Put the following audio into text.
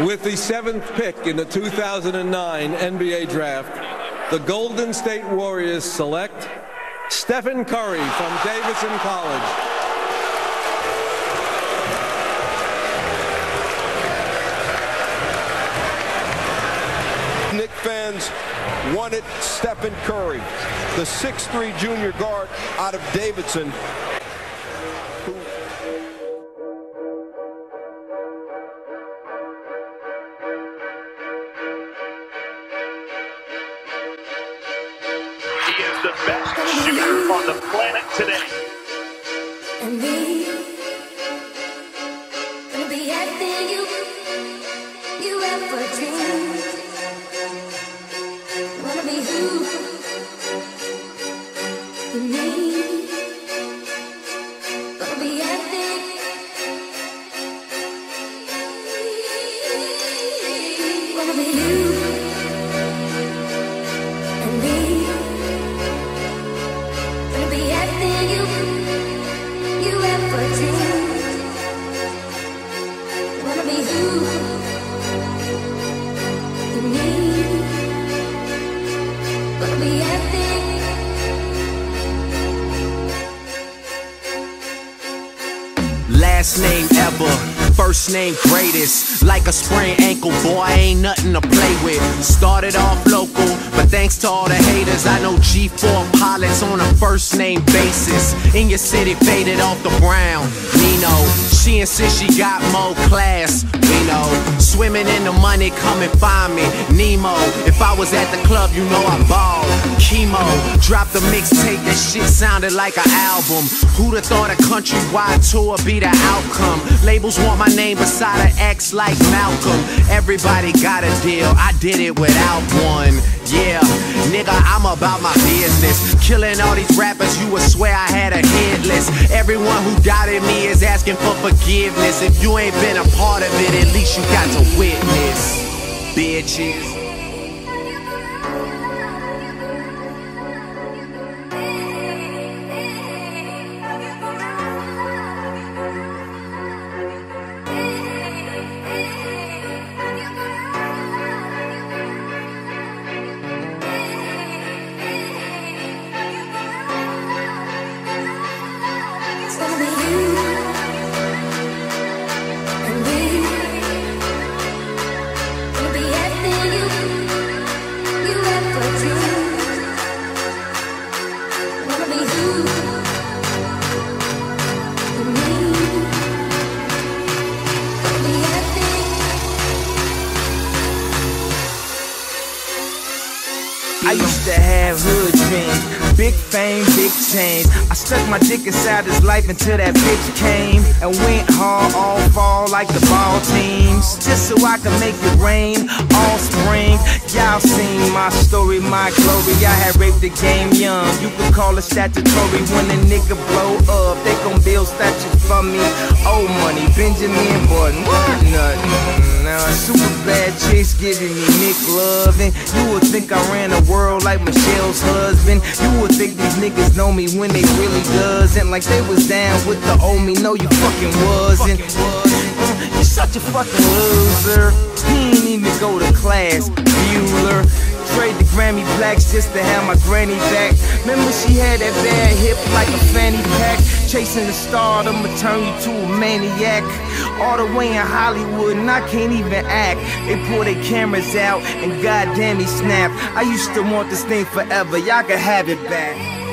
With the 7th pick in the 2009 NBA Draft, the Golden State Warriors select Stephen Curry from Davidson College. Knicks fans wanted Stephen Curry, the 6'3" junior guard out of Davidson. He is the best shooter on the planet today. And me, gonna be everything you ever dreamed. Wanna be who you need. Gonna be everything. Wanna be you. And me, gonna be everything you ever dreamed. Wanna be who you need. Gonna be everything. Last name ever, first name greatest. Like a sprained ankle, boy, ain't nothing to play with. Started off local, but thanks to all the haters, I know G4 pilots on a first name basis. In your city, faded off the brown. Nino, she insists she got more class. We know, swimming in the money, come and find me. Nemo, if I was at the club, you know I ball. Chemo, dropped a mixtape, that shit sounded like an album. Who'da thought a countrywide tour be the outcome? Labels want my name beside an X like Malcolm. Everybody got a deal, I did it without one. Yeah, nigga, I'm about my business. Killing all these rappers, you would swear I had a hit list. Everyone who doubted me is asking for forgiveness. If you ain't been a part of it, at least you got to witness, bitches. It's gonna be you and me. Gonna be everything you ever dreamed. Wanna be who you need. Gonna be everything. I used to have hood dreams, big fame, big change. I stuck my dick inside his life until that bitch came and went hard all fall like the ball teams, just so I could make it rain all spring. Y'all seen my story, my glory. I had raped the game young. You could call it statutory. When a nigga blow up, they gon' build statues for me. Old money, Benjamin Button, what nothing. Now super bad chicks giving me Nick loving. You would think I ran the world like Michelle's husband. You would think these niggas know me when they really doesn't. Like they was down with the old me. No, you fucking wasn't. You're such a fucking loser. He ain't even go to class, Bueller. Trade the Grammy blacks just to have my granny back. Remember she had that bad hip like a fanny pack. Chasing the stardom will turn you to a maniac. All the way in Hollywood and I can't even act. They pull their cameras out and goddamn he snapped. I used to want this thing forever, y'all can have it back.